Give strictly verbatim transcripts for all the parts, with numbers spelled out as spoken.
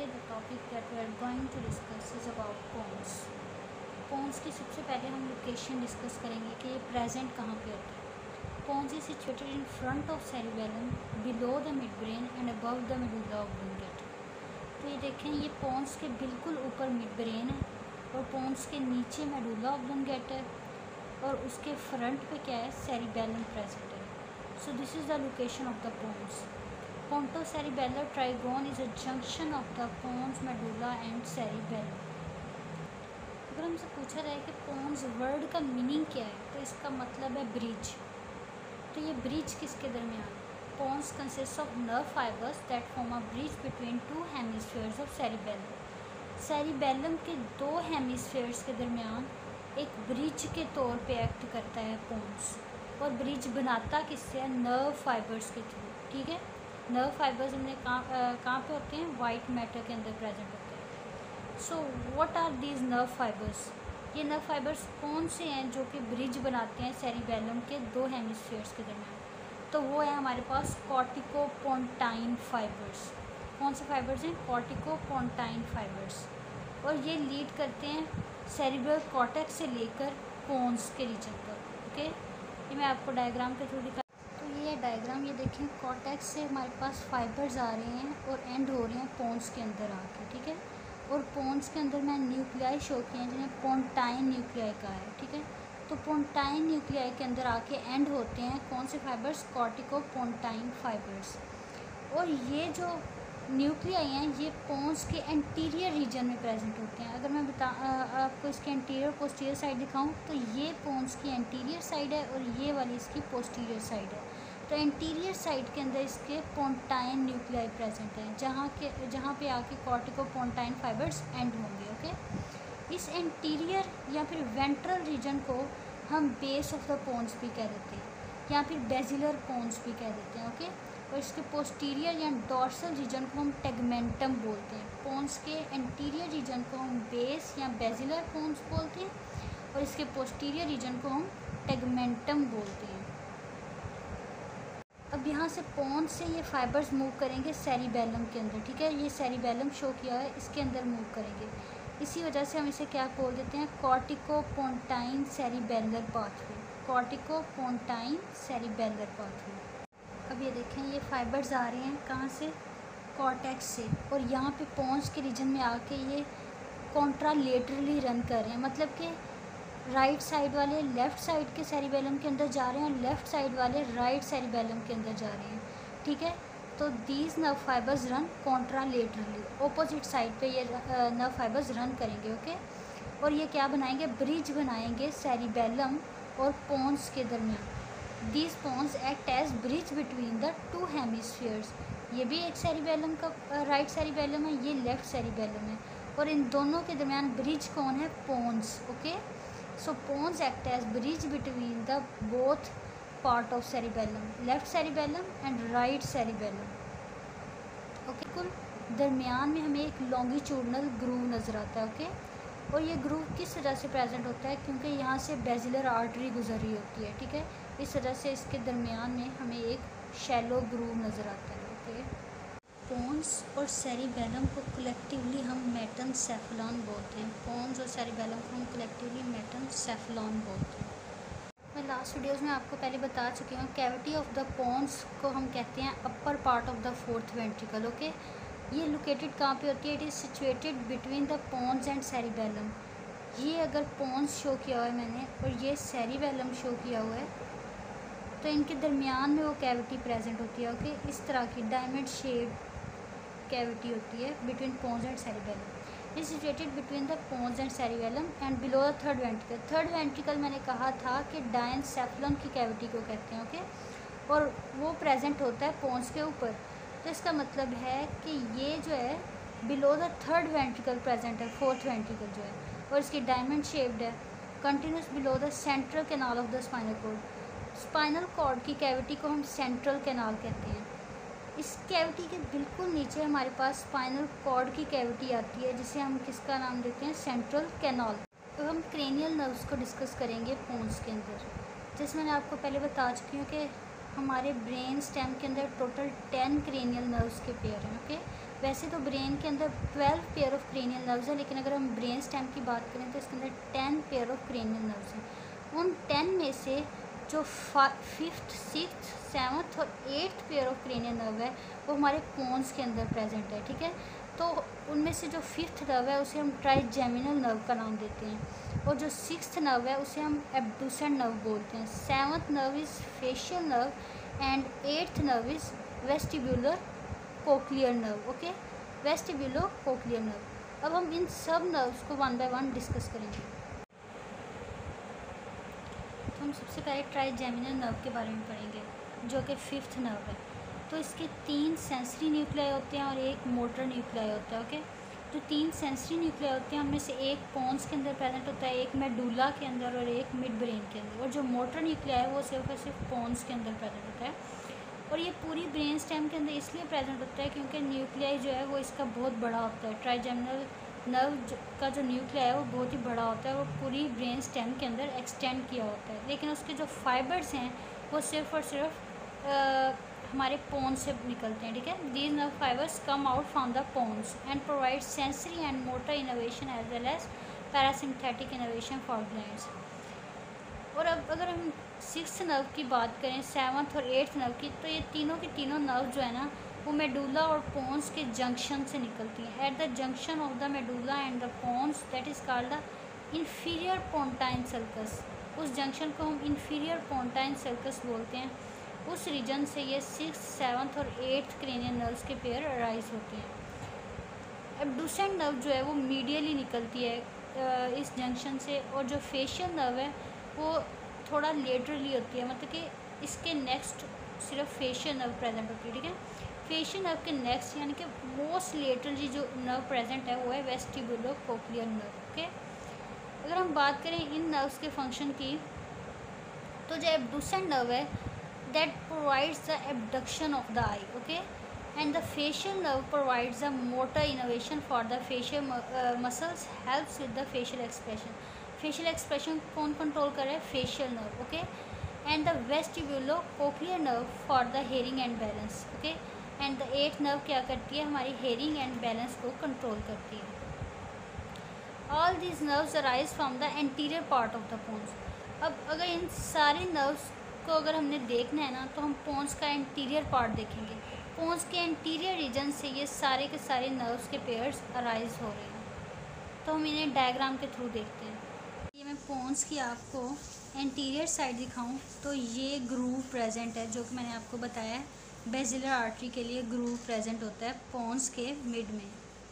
the topic that we are going to discuss is about pons. pons की सबसे पहले हम लोकेशन डिस्कस करेंगे कि ये प्रेजेंट कहाँ पे होता है. pons is situated in front of cerebellum, below the midbrain and above the medulla oblongata. तो ये देखें, ये pons के बिल्कुल ऊपर midbrain है और pons के नीचे medulla oblongata है और उसके फ्रंट पे क्या है, cerebellum present है. So this is the location of the pons. Pontocerebellar trigone is a junction of the pons, medulla and cerebellum. अगर हमसे पूछा जाए कि pons वर्ड का मीनिंग क्या है, तो इसका मतलब है ब्रिज. तो ये ब्रिज किसके दरमियान? pons consists of nerve fibers that form a bridge between two hemispheres of cerebellum. cerebellum के दो हेमिस्फेयर्स के दरमियान एक ब्रिज के तौर पे एक्ट करता है pons. और ब्रिज बनाता किससे है? नर्व फाइबर्स के थ्रू. ठीक है, नर्व फाइबर्स हमने कहाँ कहाँ पे होते हैं? वाइट मैटर के अंदर प्रेजेंट होते हैं. So what are these nerve fibres? ये नर्व फाइबर्स कौन से हैं जो कि ब्रिज बनाते हैं सेरिबेलम के दो हेमिस्फीयर्स के दरमियान? तो वो है हमारे पास कॉर्टिकोपोंटाइन फाइबर्स. कौन से फाइबर्स हैं? Corticopontine fibres. और ये लीड करते हैं सेरिब्रल कॉर्टेक्स से लेकर पोन्स के रीजन पर. ओके, ये मैं आपको डायग्राम के थ्रू दिखा. ये डायग्राम, ये देखें, कॉर्टेक्स से हमारे पास फाइबर्स आ रहे हैं और एंड हो रहे हैं पोन्स के अंदर आके. ठीक है, और पोन्स के अंदर मैं न्यूक्लियाई शो किए हैं जिन्हें पोंटाइन न्यूक्लियाई कहा है. ठीक है, तो पोंटाइन न्यूक्लियाई के अंदर आके एंड होते हैं कौन से फाइबर्स? कॉर्टिकोपोंटाइन फाइबर्स. और ये जो न्यूक्लियाई हैं ये पोन्स के एंटीरियर रीजन में प्रेजेंट होते हैं. अगर मैं बता आपको इसके एंटीरियर पोस्टीरियर साइड दिखाऊं तो ये पोन्स की एंटीरियर साइड है और ये वाली इसकी पोस्टीरियर साइड है. तो एंटीरियर साइड के अंदर इसके पोंटाइन न्यूक्लियाई प्रेजेंट हैं जहाँ के जहाँ पे आके कॉर्टिकोपोंटाइन फाइबर्स एंड होंगे. ओके, इस एंटीरियर या फिर वेंट्रल रीजन को हम बेस ऑफ द पोन्स भी कह देते हैं या फिर बेजिलर पोन्स भी कह देते हैं. ओके, और इसके पोस्टीरियर या डॉर्सल रीजन को हम टेगमेंटम बोलते हैं. पोन्स के एंटीरियर रीजन को हम बेस या बेजिलर पोन्स बोलते हैं और इसके पोस्टीरियर रीजन को हम टेगमेंटम बोलते हैं. अब यहाँ से पोन्स से ये फाइबर्स मूव करेंगे सेरिबेलम के अंदर. ठीक है, ये सेरिबेलम शो किया है, इसके अंदर मूव करेंगे. इसी वजह से हम इसे क्या बोल देते हैं? Corticopontine cerebellar pathway. Corticopontine cerebellar pathway. अब ये देखें, ये फाइबर्स आ रहे हैं कहाँ से? कॉर्टेक्स से. और यहाँ पे पोन्स के रीजन में आके ये कॉन्ट्रालेटरली रन कर रहे हैं. मतलब कि राइट साइड वाले लेफ़्ट साइड के सेरिबेलम के अंदर जा रहे हैं और लेफ़्ट साइड वाले राइट सेरिबेलम के अंदर जा रहे हैं. ठीक है, तो these nerve fibres run contralaterally. Opposite side पे ये नर्व फाइबर्स रन करेंगे. ओके, और ये क्या बनाएंगे? ब्रिज बनाएंगे सेरिबेलम और पोन्स के दरमियान. These pons act as bridge between the two hemispheres. ये भी एक सेरिबेलम का राइट सेरिबेलम है, ये लेफ़्ट सेरिबेलम है और इन दोनों के दरमियान ब्रिज कौन है? Pons. Okay, so pons act as bridge between the both part of cerebellum, left cerebellum and right cerebellum. Okay, कुल दरमियान में हमें एक लॉन्गिट्यूडनल ग्रूव नज़र आता है. ओके, और ये ग्रूव किस वजह से प्रेजेंट होता है? क्योंकि यहाँ से बेजिलर आर्टरी गुजर रही होती है. ठीक है, इस वजह से इसके दरमियान में हमें एक शैलो ग्रूव नज़र आता है. ओके, पोन्स और सेरिबेलम को कलेक्टिवली हम मेटेनसेफेलॉन बोलते हैं. पोन्स और सेरिबेलम को हम कलेक्टिवली मेटेनसेफेलॉन बोलते हैं. मैं लास्ट वीडियोज़ में आपको पहले बता चुकी हूँ, कैविटी ऑफ द पोन्स को हम कहते हैं upper part of the fourth ventricle. Okay, ये लोकेटेड कहाँ पे होती है? It is situated between the pons and cerebellum. ये अगर पोन्स शो किया हुआ है मैंने और ये सेरिबेलम शो किया हुआ है तो इनके दरमियान में वो कैविटी प्रेजेंट होती है. ओके, इस तरह की डायमंड शेप कैविटी होती है between pons and cerebellum. Is situated between the pons and cerebellum and below the third ventricle. Third ventricle मैंने कहा था कि डायनसेफेलम की कैविटी को कहते हैं. ओके, और वो प्रेजेंट होता है पोन्स के ऊपर. तो इसका मतलब है कि ये जो है below the third ventricle present है, फोर्थ वेंट्रिकल जो है, और इसकी डायमंड शेप्ड है, continuous below the central canal of the spinal cord. Spinal cord की कैविटी को हम सेंट्रल कैनाल कहते हैं. इस कैविटी के बिल्कुल नीचे हमारे पास स्पाइनल कॉर्ड की कैविटी आती है जिसे हम किसका नाम देते हैं? Central canal. तो हम क्रेनियल नर्व्स को डिस्कस करेंगे पोन्स के अंदर. जैसे मैंने आपको पहले बता चुकी हूँ कि हमारे ब्रेन स्टेम के अंदर टोटल टेन क्रेनियल नर्व्स के पेयर हैं. ओके, वैसे तो ब्रेन के अंदर twelve pair of cranial nerves हैं, लेकिन अगर हम ब्रेन स्टेम की बात करें तो इसके अंदर ten pair of cranial nerves हैं। उन टेन में से जो फिफ्थ सिक्स्थ सेवन्थ और eighth pair of cranial nerve है वो हमारे पोन्स के अंदर प्रेजेंट है, ठीक है। तो उनमें से जो फिफ्थ नर्व है उसे हम ट्राइजेमिनल नर्व का नाम देते हैं, और जो सिक्स्थ नर्व है उसे हम एब्डुसेंट नर्व बोलते हैं। Seventh nerve is facial nerve and eighth nerve is vestibular cochlear nerve, okay, vestibulo cochlear nerve. अब हम इन सब नर्व्स को वन बाय वन डिस्कस करेंगे। तो हम सबसे पहले ट्राइजेमिनल नर्व के बारे में पढ़ेंगे, जो कि फिफ्थ नर्व है। तो इसके तीन सेंसरी न्यूक्लियाई होते हैं और एक मोटर न्यूक्लियाई होता है, ओके। जो तीन सेंसरी न्यूक्लियाई होते हैं उनमें से एक पोन्स के अंदर प्रेजेंट होता है, एक मेडुला के अंदर और एक मिड ब्रेन के अंदर, और जो मोटर न्यूक्लियाई है वो सिर्फ और सिर्फ पोन्स के अंदर प्रेजेंट होता है। और ये पूरी ब्रेन स्टेम के अंदर इसलिए प्रेजेंट होता है क्योंकि न्यूक्लियाई जो है वो इसका बहुत बड़ा होता है। ट्राइजेमिनल नर्व का जो न्यूक्लियाई है वो बहुत ही बड़ा होता है, वो पूरी ब्रेन स्टेम के अंदर एक्सटेंड किया होता है, लेकिन उसके जो फाइबर्स हैं वो सिर्फ और सिर्फ आ, हमारे पोन्स से निकलते हैं, ठीक है। These nerve fibers come out from the pons and provide sensory and motor innovation as well as parasympathetic innovation for glands. और अब अगर हम सिक्स्थ नर्व की बात करें, सेवन्थ और एट्थ नर्व की, तो ये तीनों की तीनों नर्व जो है ना वो मेडुला और पोन्स के जंक्शन से निकलती हैं। At the junction of the medulla and the pons that is called the inferior pontine sulcus, उस जंक्शन को हम इन्फीरियर पोन्टाइन सल्कस बोलते हैं। उस रीजन से ये सिक्स सेवन्थ और एट्थ क्रेनियल नर्व्स के पेयर अराइज होते हैं। एब्डुसेंट नर्व जो है वो मीडियली निकलती है इस जंक्शन से, और जो फेशियल नर्व है वो थोड़ा लेटरली होती है, मतलब कि इसके नेक्स्ट सिर्फ फेशियल नर्व प्रेजेंट होती है, ठीक है। फेशियल नर्व के नेक्स्ट यानी कि मोस्ट लेटरली जो नर्व प्रेजेंट है वो है वेस्टिबुलो कोक्लियर नर्व, ओके। अगर हम बात करें इन नर्व्स के फंक्शन की, तो जो एब्डुसेंट नर्व है that provides the abduction of the eye, okay, and the facial nerve provides the motor innovation for the facial muscles, helps with the facial expression. Facial expression कौन control कर रहा है? Facial nerve, okay. And the vestibulo cochlear nerve for the hearing and balance, okay. And the eight nerve क्या करती है? हमारी hearing and balance को control करती है। All these nerves arise from the anterior part of the pons. अब अगर इन सारे नर्व्स को अगर हमने देखना है ना, तो हम पोन्स का एंटीरियर पार्ट देखेंगे। पोन्स के एंटीरियर रीजन से ये सारे के सारे नर्व्स के पेयर्स अराइज हो रहे हैं। तो हम इन्हें डायग्राम के थ्रू देखते हैं। ये मैं पोन्स की आपको एंटीरियर साइड दिखाऊं तो ये ग्रूव प्रेजेंट है, जो कि मैंने आपको बताया है बेसिलर आर्टरी के लिए ग्रूव प्रेजेंट होता है पोन्स के मिड में।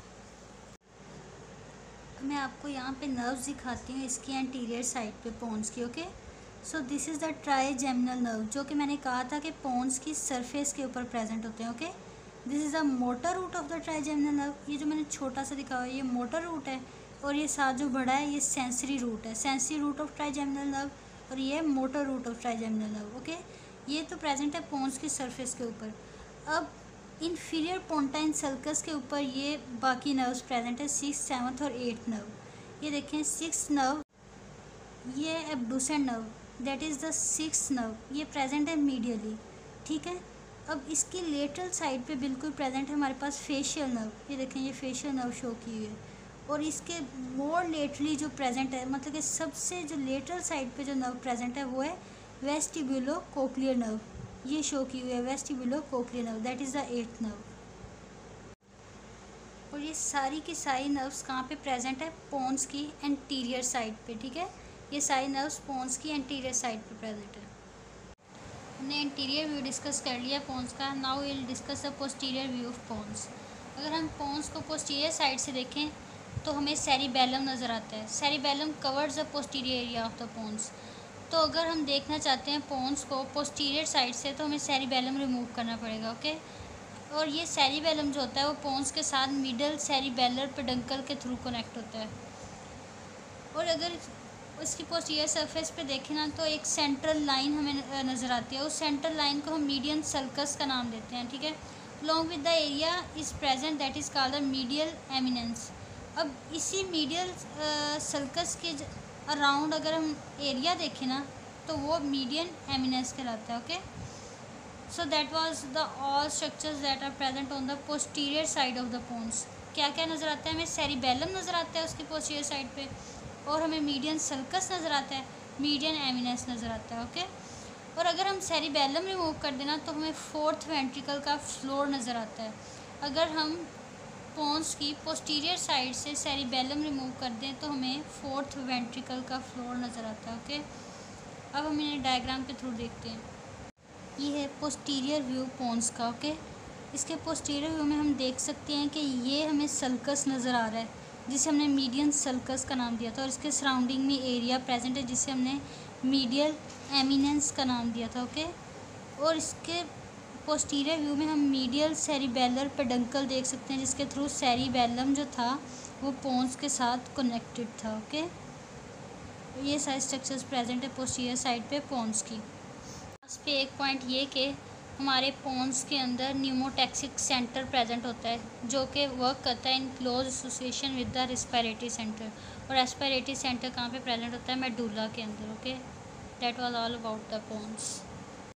मैं आपको यहाँ पे नर्व्स दिखाती हूँ इसकी एंटीरियर साइड पे पोन्स की, okay. So this is the trigeminal nerve, जो कि मैंने कहा था कि पोन्स की सरफेस के ऊपर प्रेजेंट होते हैं, okay. This is the motor root of the trigeminal nerve. ये जो मैंने छोटा सा दिखा हुआ है ये मोटर रूट है, और ये साथ जो बड़ा है ये सेंसरी रूट है, sensory root of trigeminal nerve, और ये motor root of trigeminal nerve, okay. ये तो प्रेजेंट है पोन्स की सरफेस के ऊपर। अब इन्फीरियर पोन्टाइन सल्कस के ऊपर ये बाकी नर्व्स प्रेजेंट है, सिक्स सेवन्थ और एट्थ नर्व। ये देखें सिक्स नर्व, ये abducent nerve that is the six nerve, ये प्रेजेंट है मीडियली, ठीक है। अब इसकी लेटरल साइड पे बिल्कुल प्रेजेंट है हमारे पास फेशियल नर्व। ये देखें ये फेशियल नर्व शो की हुई है, और इसके मोर लेटरली जो प्रेजेंट है, मतलब कि सबसे जो लेटरल साइड पे जो नर्व प्रेजेंट है वो है वेस्टिब्यूलो कोक्लियर नर्व। ये शो की हुई है vestibulo cochlear nerve, that is the eighth nerve. और ये सारी की सारी नर्व्स कहाँ पे प्रेजेंट है? पोन्स की एंटीरियर साइड पे, ठीक है। ये सारी नर्व्स पोन्स की एंटीरियर साइड पे प्रेजेंट है। हमने एंटीरियर व्यू डिस्कस कर लिया पोन्स का। Now we will discuss the posterior view of pons. अगर हम पोन्स को पोस्टीरियर साइड से देखें तो हमें सेरिबेलम नज़र आता है। Cerebellum covers the posterior area of the pons. तो अगर हम देखना चाहते हैं पोन्स को पोस्टीरियर साइड से तो हमें सेरिबेलम रिमूव करना पड़ेगा, ओके। और ये सेरिबेलम जो होता है वो पोन्स के साथ मिडल सेरिबेलर पेडंकल के थ्रू कनेक्ट होता है। और अगर इसकी पोस्टीरियर सरफेस पे देखें ना तो एक सेंट्रल लाइन हमें नज़र आती है। उस सेंट्रल लाइन को हम मीडियन सल्कस का नाम देते हैं, ठीक है। Along with the area is present that is called the medial eminence. अब इसी मीडियल सल्कस के अराउंड अगर हम एरिया देखें ना तो वो मीडियन एमिनेंस कहलाता है, okay. So that was the all structures that are present on the posterior side of the pons. क्या क्या नज़र आता है हमें? सेरिबेलम नज़र आता है उसकी पोस्टीरियर साइड पे, और हमें मीडियन सल्कस नज़र आता है, मीडियन एमिनेंस नज़र आता है। ओके, और अगर हम सेरिबेलम रिमूव कर देना तो हमें फोर्थ वेंट्रिकल का फ्लोर नज़र आता है। अगर हम पोन्स की पोस्टीरियर साइड से सेरिबेलम रिमूव कर दें तो हमें फोर्थ वेंट्रिकल का फ्लोर नज़र आता है। ओके, अब हम इन्हें डायग्राम के थ्रू देखते हैं। ये है पोस्टीरियर व्यू पोन्स का। ओके, इसके पोस्टीरियर व्यू में हम देख सकते हैं कि ये हमें सल्कस नज़र आ रहा है जिसे हमने मीडियन सल्कस का नाम दिया था, और इसके सराउंडिंग में एरिया प्रेजेंट है जिसे हमने मीडियल एमिनेंस का नाम दिया था। ओके, और इसके पोस्टीरियर व्यू में हम मीडियल सेरिबेलर पेडंकल देख सकते हैं जिसके थ्रू सेरिबेलम जो था वो पोन्स के साथ कनेक्टेड था। ओके, ये सारे स्ट्रक्चर्स प्रेजेंट है पोस्टीरियर साइड पे पोन्स की। इस पे एक पॉइंट ये कि हमारे पोन्स के अंदर न्यूमोटैक्सिक सेंटर प्रेजेंट होता है जो कि वर्क करता है in close association with the respiratory centre, और रेस्पिरेटरी सेंटर कहाँ पे प्रेजेंट होता है? मेडुला के अंदर। Okay, that was all about the पोन्स।